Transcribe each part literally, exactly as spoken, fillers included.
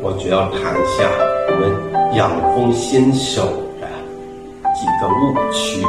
我主要谈一下我们养蜂新手的几个误区。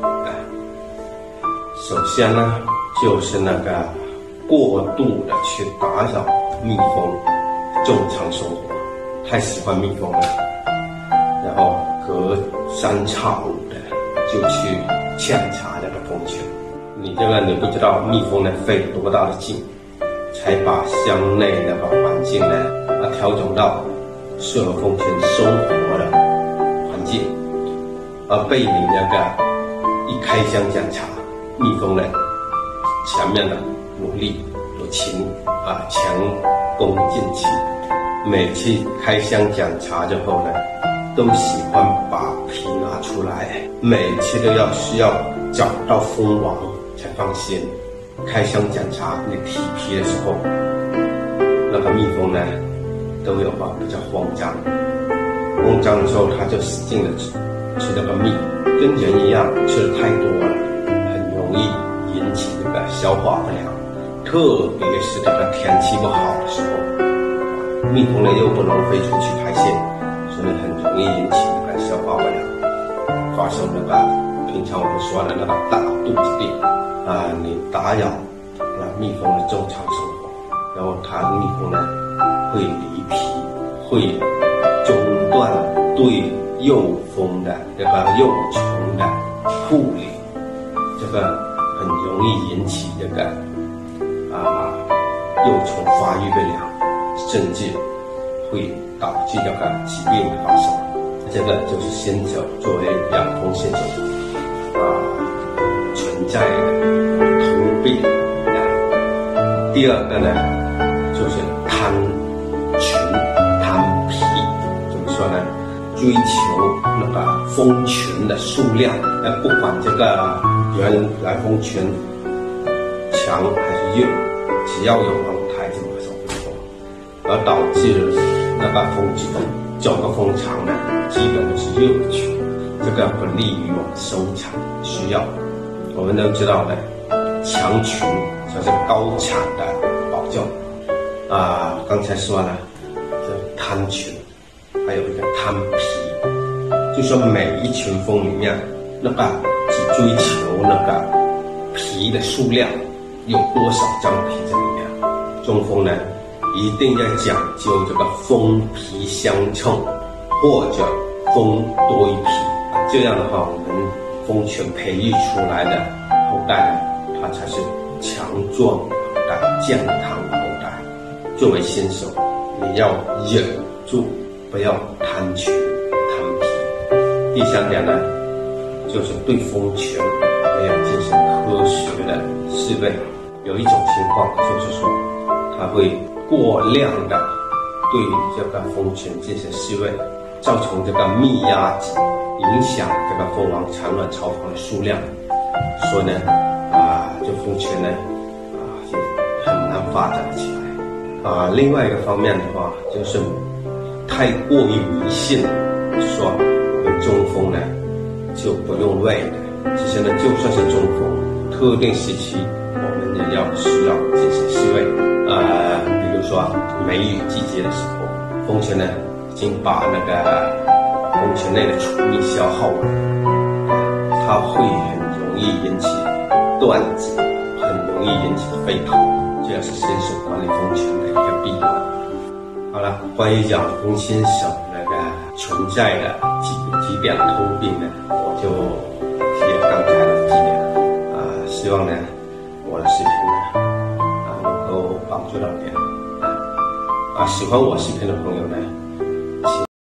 首先呢，就是那个过度的去打扰蜜蜂正常生活，太喜欢蜜蜂了，然后隔三差五的就去检查这个蜂群。你这个你不知道蜜蜂呢费多大的劲，才把箱内那个环境呢啊调整到适合蜂群生活的环境，而被你那个一开箱检查，蜜蜂呢前面的努力有勤啊前功尽弃，每次开箱检查之后呢，都喜欢把皮拿出来，每次都要需要找到蜂王才放心。开箱检查你提皮的时候，那个蜜蜂呢都有吧比较慌张，慌张的时候它就使劲的吃吃那个蜜，跟人一样吃的太多了，很容易引起这个消化不良，特别是这个天气不好的时候，蜜蜂呢又不能飞出去排泄，所以很容易引起这个消化不良，发生那个平常我们说的那个大肚子病啊，你打扰了蜜蜂的正常生活，然后它蜜蜂呢会离皮，会中断对幼蜂的这个幼虫的护理，这个很容易引起这个啊幼虫发育不良，甚至会导致这个疾病的发生。这个就是新手作为养蜂新手啊存在的通病。第二个呢，就是贪群贪皮，怎么说呢？追求那个蜂群的数量，呃，不管这个原来蜂群强还是弱，只要有王胎就马上会蜂，而导致那个蜂群整个蜂场呢，基本都是弱群，这个不利于我们生产需要。我们都知道的，强群才是高产的保证啊。刚才说了，这贪群，还有一个贪皮，就说每一群蜂里面，那个只追求那个皮的数量，有多少张皮在里面。中蜂呢，一定要讲究这个蜂皮相称，或者蜂多于皮，这样的话，我们蜂群培育出来的后代呢，它才是强壮的后代，健康的后代。作为新手，你要忍住，不要贪群贪皮。第三点呢，就是对蜂群没有进行科学的饲喂。有一种情况就是说，它会过量的对这个蜂群进行饲喂，造成这个蜜压挤，影响这个蜂王产卵巢房的数量，所以呢，啊，这蜂群呢，啊，就很难发展起来。啊，另外一个方面的话，就是太过于迷信，说我们中蜂呢就不用喂的。其实呢，就算是中蜂，特定时期我们也要需要进行饲喂。呃，比如说梅雨季节的时候，蜂群呢已经把那个蜂群内的储蜜消耗了，它会很容易引起断子，很容易引起飞逃，这也是新手管理蜂群的一个弊端。好了，关于养蜂新手那个存在的几几点通病呢，我就提了刚才的几点啊，希望呢我的视频呢啊能够帮助到你啊，喜欢我视频的朋友呢。